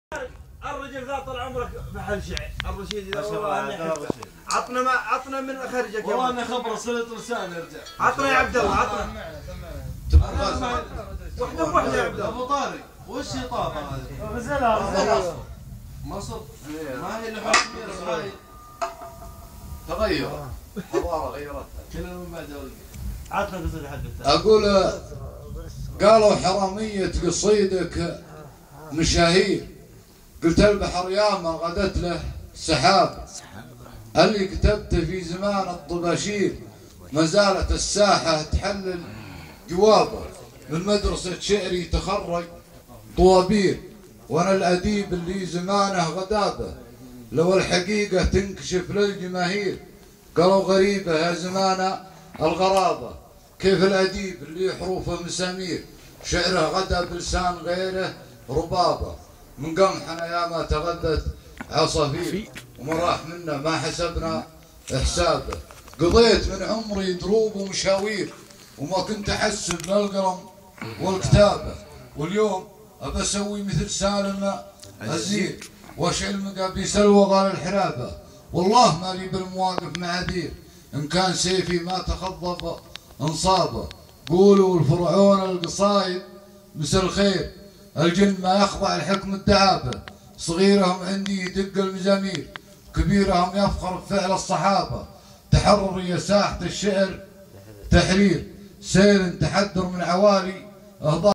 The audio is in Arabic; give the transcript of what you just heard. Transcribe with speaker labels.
Speaker 1: الرجل ذا طال عمرك محل شعر الرشيد
Speaker 2: ما شاء الله.
Speaker 1: عطنا من خرجك يا
Speaker 2: والله انا خبره صله لسان يرجع.
Speaker 1: عطنا يا عبد الله عطنا وحده يا عبد الله.
Speaker 2: ابو طارق وش طابه هذه؟
Speaker 3: غزلها
Speaker 2: مصر ما هي اللي حكمية تغير حضاره غيرتها كلنا من بعد
Speaker 1: عطنا قصيدة حقك.
Speaker 3: اقول قالوا حرامية قصيدك مشاهير، قلت البحر ياما غدت له سحاب، اللي كتبته في زمان الطباشير ما زالت الساحة تحلل جوابه، من مدرسة شعري تخرج طوابير، وانا الاديب اللي زمانه غدابه، لو الحقيقة تنكشف للجماهير قالوا غريبة يا زمان الغرابة، كيف الاديب اللي حروفه مسامير شعره غدا بلسان غيره ربابه، من قمحنا يا ما تغدت عصافير وما راح منا ما حسبنا حسابه، قضيت من عمري دروب ومشاوير وما كنت احسب للقلم والكتابه، واليوم ابى اسوي مثل سالم الزير واشعل مقابيس الوغى للحرابه، والله مالي بالمواقف معاذير ان كان سيفي ما تخضب انصابه، قولوا الفرعون القصايد مثل خير الجن ما يخضع لحكم الدعابه، صغيرهم عندي يدق المزامير كبيرهم يفخر بفعل الصحابه، تحرر يا ساحه الشعر تحرير سيل تحدر من عوالي اهضار.